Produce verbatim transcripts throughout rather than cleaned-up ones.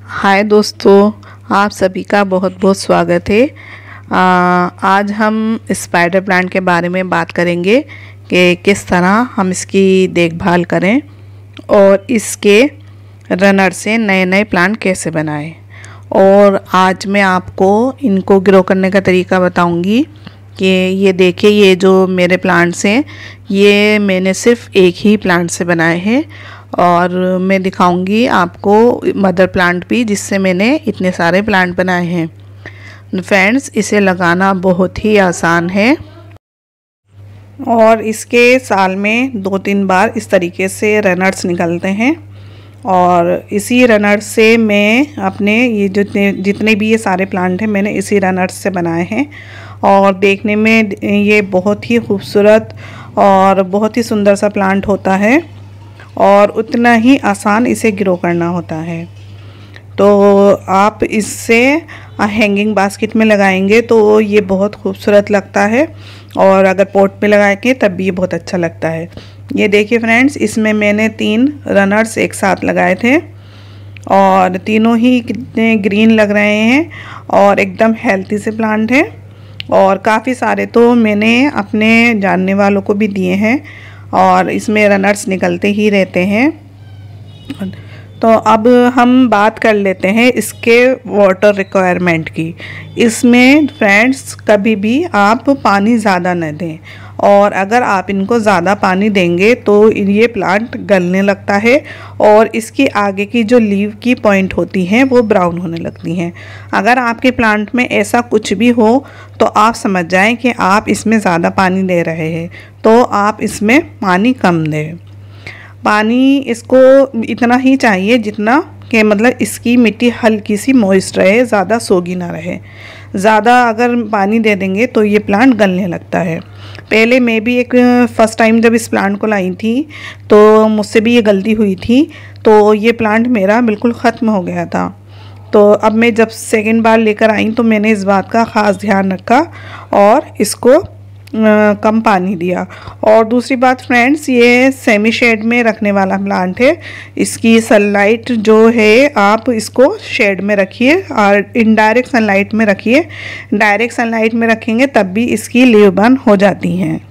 हाय दोस्तों, आप सभी का बहुत बहुत स्वागत है। आ, आज हम स्पाइडर प्लांट के बारे में बात करेंगे कि किस तरह हम इसकी देखभाल करें और इसके रनर से नए नए प्लांट कैसे बनाएं। और आज मैं आपको इनको ग्रो करने का तरीका बताऊंगी कि ये देखिए, ये जो मेरे प्लांट्स हैं ये मैंने सिर्फ एक ही प्लांट से बनाए हैं और मैं दिखाऊंगी आपको मदर प्लांट भी जिससे मैंने इतने सारे प्लांट बनाए हैं। फ्रेंड्स, इसे लगाना बहुत ही आसान है और इसके साल में दो तीन बार इस तरीके से रनर्स निकलते हैं और इसी रनर्स से मैं अपने ये जितने जितने भी ये सारे प्लांट हैं मैंने इसी रनर्स से बनाए हैं। और देखने में ये बहुत ही खूबसूरत और बहुत ही सुंदर सा प्लांट होता है और उतना ही आसान इसे ग्रो करना होता है। तो आप इससे हैंगिंग बास्केट में लगाएंगे तो ये बहुत खूबसूरत लगता है और अगर पॉट में लगाएंगे तब भी ये बहुत अच्छा लगता है। ये देखिए फ्रेंड्स, इसमें मैंने तीन रनर्स एक साथ लगाए थे और तीनों ही कितने ग्रीन लग रहे हैं और एकदम हेल्थी से प्लांट है और काफ़ी सारे तो मैंने अपने जानने वालों को भी दिए हैं और इसमें रनर्स निकलते ही रहते हैं। तो अब हम बात कर लेते हैं इसके वाटर रिक्वायरमेंट की। इसमें फ्रेंड्स कभी भी आप पानी ज़्यादा न दें और अगर आप इनको ज़्यादा पानी देंगे तो ये प्लांट गलने लगता है और इसकी आगे की जो लीव की पॉइंट होती हैं वो ब्राउन होने लगती हैं। अगर आपके प्लांट में ऐसा कुछ भी हो तो आप समझ जाएं कि आप इसमें ज़्यादा पानी दे रहे हैं, तो आप इसमें पानी कम दें। पानी इसको इतना ही चाहिए जितना कि मतलब इसकी मिट्टी हल्की सी मॉइस्ट रहे, ज़्यादा सोगी ना रहे। ज़्यादा अगर पानी दे देंगे तो ये प्लांट गलने लगता है। पहले मैं भी एक फ़र्स्ट टाइम जब इस प्लांट को लाई थी तो मुझसे भी ये गलती हुई थी, तो ये प्लांट मेरा बिल्कुल ख़त्म हो गया था। तो अब मैं जब सेकेंड बार लेकर आई तो मैंने इस बात का ख़ास ध्यान रखा और इसको आ, कम पानी दिया। और दूसरी बात फ्रेंड्स, ये सेमी शेड में रखने वाला प्लांट है। इसकी सनलाइट जो है आप इसको शेड में रखिए और इनडायरेक्ट सनलाइट में रखिए। डायरेक्ट सनलाइट में रखेंगे तब भी इसकी लीव बर्न हो जाती हैं।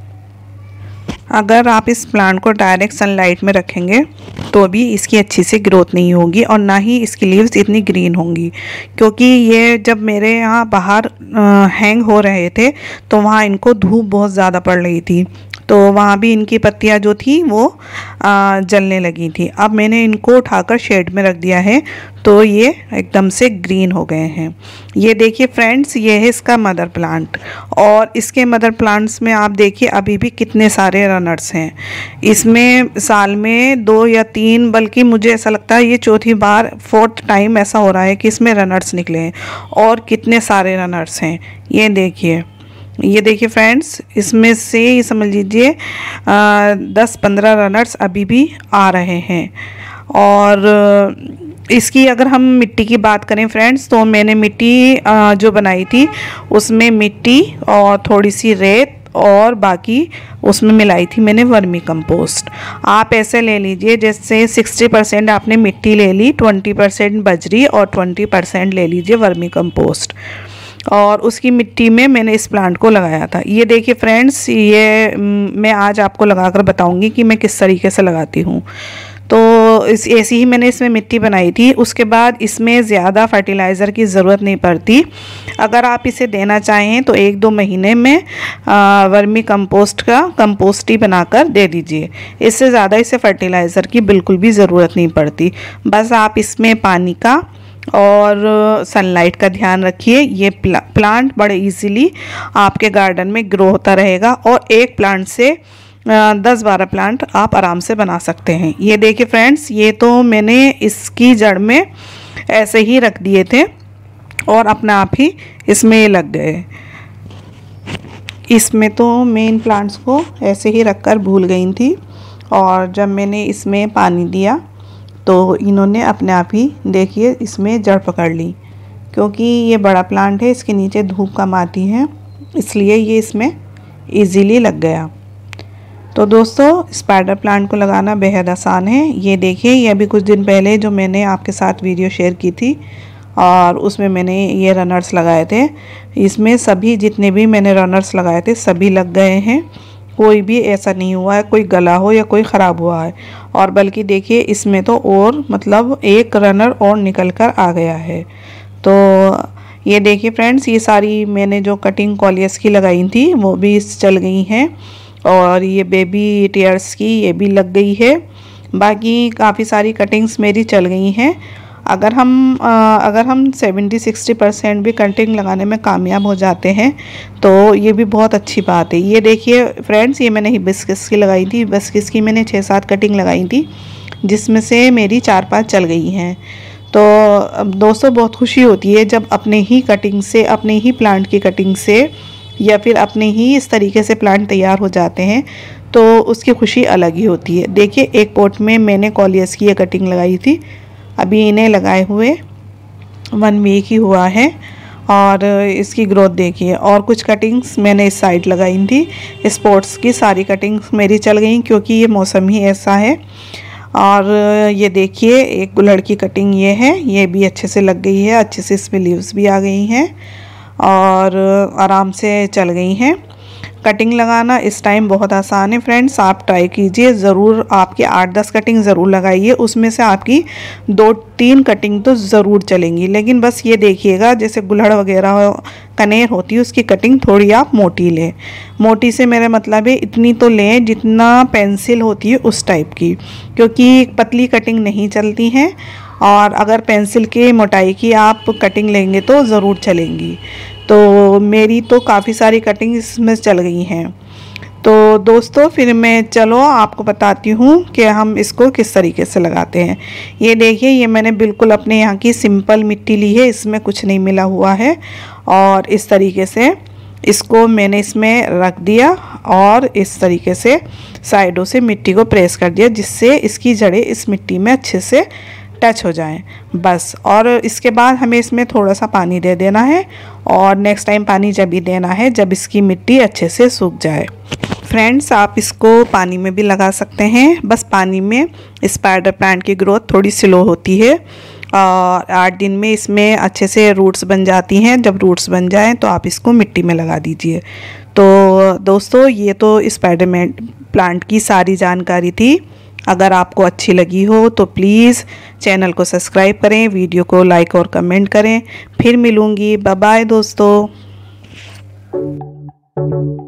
अगर आप इस प्लांट को डायरेक्ट सनलाइट में रखेंगे तो भी इसकी अच्छी से ग्रोथ नहीं होगी और ना ही इसकी लीव्स इतनी ग्रीन होंगी, क्योंकि ये जब मेरे यहाँ बाहर हैंग हो रहे थे तो वहाँ इनको धूप बहुत ज़्यादा पड़ रही थी, तो वहाँ भी इनकी पत्तियाँ जो थी वो आ, जलने लगी थी। अब मैंने इनको उठाकर शेड में रख दिया है तो ये एकदम से ग्रीन हो गए हैं। ये देखिए फ्रेंड्स, ये है इसका मदर प्लांट और इसके मदर प्लांट्स में आप देखिए अभी भी कितने सारे रनर्स हैं। इसमें साल में दो या तीन, बल्कि मुझे ऐसा लगता है ये चौथी बार फोर्थ टाइम ऐसा हो रहा है कि इसमें रनर्स निकले हैं और कितने सारे रनर्स हैं। ये देखिए ये देखिए फ्रेंड्स, इसमें से ये समझ लीजिए दस पंद्रह रनर्स अभी भी आ रहे हैं। और इसकी अगर हम मिट्टी की बात करें फ्रेंड्स, तो मैंने मिट्टी आ, जो बनाई थी उसमें मिट्टी और थोड़ी सी रेत और बाकी उसमें मिलाई थी मैंने वर्मी कंपोस्ट। आप ऐसे ले लीजिए जैसे सिक्सटी परसेंट आपने मिट्टी ले ली, ट्वेंटी परसेंट बजरी और ट्वेंटी परसेंट ले लीजिए वर्मी कंपोस्ट और उसकी मिट्टी में मैंने इस प्लांट को लगाया था। ये देखिए फ्रेंड्स, ये मैं आज आपको लगाकर बताऊंगी कि मैं किस तरीके से लगाती हूँ। तो इस ऐसी ही मैंने इसमें मिट्टी बनाई थी। उसके बाद इसमें ज़्यादा फर्टिलाइज़र की ज़रूरत नहीं पड़ती। अगर आप इसे देना चाहें तो एक दो महीने में आ, वर्मी कंपोस्ट का कंपोस्ट ही बनाकर दे दीजिए। इससे ज़्यादा इसे फर्टिलाइज़र की बिल्कुल भी ज़रूरत नहीं पड़ती। बस आप इसमें पानी का और सनलाइट का ध्यान रखिए। ये प्ला, प्लांट बड़े इजीली आपके गार्डन में ग्रो होता रहेगा और एक प्लांट से दस बारह प्लांट आप आराम से बना सकते हैं। ये देखिए फ्रेंड्स, ये तो मैंने इसकी जड़ में ऐसे ही रख दिए थे और अपना आप ही इसमें लग गए। इसमें तो मैं इन प्लांट्स को ऐसे ही रखकर भूल गई थी और जब मैंने इसमें पानी दिया तो इन्होंने अपने आप ही देखिए इसमें जड़ पकड़ ली। क्योंकि ये बड़ा प्लांट है, इसके नीचे धूप कम आती है, इसलिए ये इसमें इजीली लग गया। तो दोस्तों स्पाइडर प्लांट को लगाना बेहद आसान है। ये देखिए, ये अभी कुछ दिन पहले जो मैंने आपके साथ वीडियो शेयर की थी और उसमें मैंने ये रनर्स लगाए थे। इसमें सभी जितने भी मैंने रनर्स लगाए थे सभी लग गए हैं, कोई भी ऐसा नहीं हुआ है कोई गला हो या कोई ख़राब हुआ है। और बल्कि देखिए इसमें तो और मतलब एक रनर और निकल कर आ गया है। तो ये देखिए फ्रेंड्स, ये सारी मैंने जो कटिंग कॉलियस की लगाई थी वो भी चल गई हैं और ये बेबी टीयर्स की ये भी लग गई है। बाकी काफ़ी सारी कटिंग्स मेरी चल गई हैं। अगर हम आ, अगर हम सेवेंटी सिक्सटी परसेंट भी कटिंग लगाने में कामयाब हो जाते हैं तो ये भी बहुत अच्छी बात है। ये देखिए फ्रेंड्स, ये मैंने हिबिस्कस की लगाई थी, हिबिस्कस की मैंने छः सात कटिंग लगाई थी जिसमें से मेरी चार पांच चल गई हैं। तो दोस्तों बहुत खुशी होती है जब अपने ही कटिंग से, अपने ही प्लांट की कटिंग से या फिर अपने ही इस तरीके से प्लांट तैयार हो जाते हैं तो उसकी खुशी अलग ही होती है। देखिए एक पॉट में मैंने कॉलियस की ये कटिंग लगाई थी, अभी इन्हें लगाए हुए वन वीक ही हुआ है और इसकी ग्रोथ देखिए। और कुछ कटिंग्स मैंने इस साइड लगाई थी, स्पोर्ट्स की सारी कटिंग्स मेरी चल गई क्योंकि ये मौसम ही ऐसा है। और ये देखिए एक गुलड़ की कटिंग ये है, ये भी अच्छे से लग गई है, अच्छे से इसमें लीव्स भी आ गई हैं और आराम से चल गई हैं। कटिंग लगाना इस टाइम बहुत आसान है फ्रेंड्स, आप ट्राई कीजिए ज़रूर। आपकी आठ दस कटिंग ज़रूर लगाइए, उसमें से आपकी दो तीन कटिंग तो ज़रूर चलेंगी। लेकिन बस ये देखिएगा जैसे गुलहड़ वगैरह कनेर होती है उसकी कटिंग थोड़ी आप मोटी लें। मोटी से मेरा मतलब है इतनी तो लें जितना पेंसिल होती है उस टाइप की, क्योंकि पतली कटिंग नहीं चलती हैं और अगर पेंसिल के मोटाई की आप कटिंग लेंगे तो ज़रूर चलेंगी। तो मेरी तो काफ़ी सारी कटिंग इसमें चल गई हैं। तो दोस्तों फिर मैं चलो आपको बताती हूँ कि हम इसको किस तरीके से लगाते हैं। ये देखिए, ये मैंने बिल्कुल अपने यहाँ की सिंपल मिट्टी ली है, इसमें कुछ नहीं मिला हुआ है और इस तरीके से इसको मैंने इसमें रख दिया और इस तरीके से साइडों से मिट्टी को प्रेस कर दिया जिससे इसकी जड़ें इस मिट्टी में अच्छे से टच हो जाएं बस। और इसके बाद हमें इसमें थोड़ा सा पानी दे देना है और नेक्स्ट टाइम पानी जब भी देना है जब इसकी मिट्टी अच्छे से सूख जाए। फ्रेंड्स आप इसको पानी में भी लगा सकते हैं, बस पानी में स्पाइडर प्लांट की ग्रोथ थोड़ी स्लो होती है और आठ दिन में इसमें अच्छे से रूट्स बन जाती हैं। जब रूट्स बन जाएं तो आप इसको मिट्टी में लगा दीजिए। तो दोस्तों ये तो स्पाइडर प्लांट की सारी जानकारी थी। अगर आपको अच्छी लगी हो तो प्लीज़ चैनल को सब्सक्राइब करें, वीडियो को लाइक और कमेंट करें। फिर मिलूँगी, बाय बाय दोस्तों।